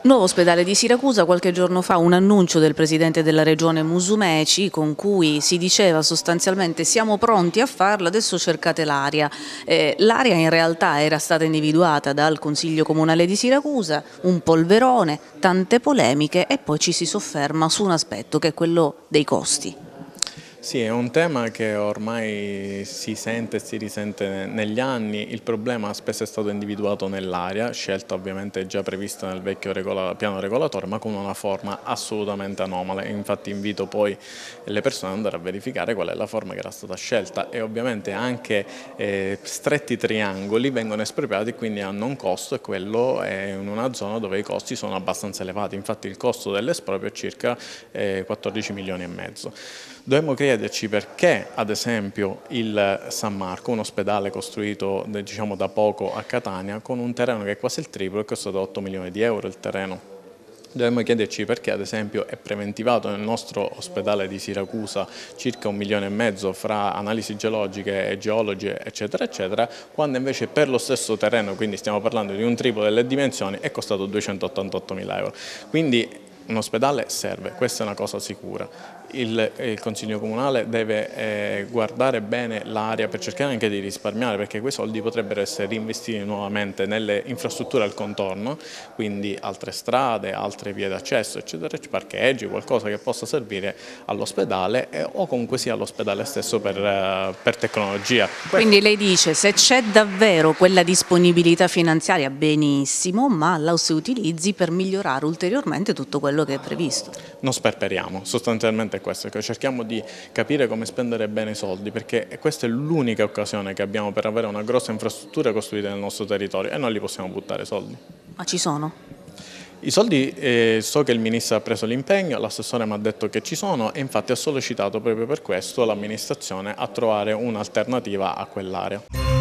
Nuovo ospedale di Siracusa, qualche giorno fa un annuncio del presidente della regione Musumeci con cui si diceva sostanzialmente siamo pronti a farlo, adesso cercate l'area. L'area in realtà era stata individuata dal Consiglio Comunale di Siracusa, un polverone, tante polemiche e poi ci si sofferma su un aspetto che è quello dei costi. Sì, è un tema che ormai si sente e si risente negli anni. Il problema spesso è stato individuato nell'area, scelta ovviamente già prevista nel vecchio piano regolatore, ma con una forma assolutamente anomala. Infatti invito poi le persone ad andare a verificare qual è la forma che era stata scelta e ovviamente anche stretti triangoli vengono espropriati e quindi hanno un costo, e quello è in una zona dove i costi sono abbastanza elevati. Infatti il costo dell'esproprio è circa 14 milioni e mezzo. Dovremmo chiederci perché, ad esempio, il San Marco, un ospedale costruito diciamo, da poco a Catania, con un terreno che è quasi il triplo, è costato 8 milioni di euro il terreno. Dovremmo chiederci perché, ad esempio, è preventivato nel nostro ospedale di Siracusa circa 1,5 milioni fra analisi geologiche e geologi, eccetera, eccetera, quando invece per lo stesso terreno, quindi stiamo parlando di un triplo delle dimensioni, è costato 288 mila euro. Quindi un ospedale serve, questa è una cosa sicura. Il Consiglio Comunale deve guardare bene l'area per cercare anche di risparmiare, perché quei soldi potrebbero essere reinvestiti nuovamente nelle infrastrutture al contorno, quindi altre strade, altre vie d'accesso, eccetera, parcheggi, qualcosa che possa servire all'ospedale o comunque sia all'ospedale stesso per tecnologia. Quindi lei dice se c'è davvero quella disponibilità finanziaria benissimo, ma la si utilizzi per migliorare ulteriormente tutto quello che è previsto. Non sperperiamo, sostanzialmente è questo, che cerchiamo di capire come spendere bene i soldi, perché questa è l'unica occasione che abbiamo per avere una grossa infrastruttura costruita nel nostro territorio e non li possiamo buttare soldi. Ma ci sono? I soldi, so che il Ministro ha preso l'impegno, l'assessore mi ha detto che ci sono e infatti ha sollecitato proprio per questo l'amministrazione a trovare un'alternativa a quell'area.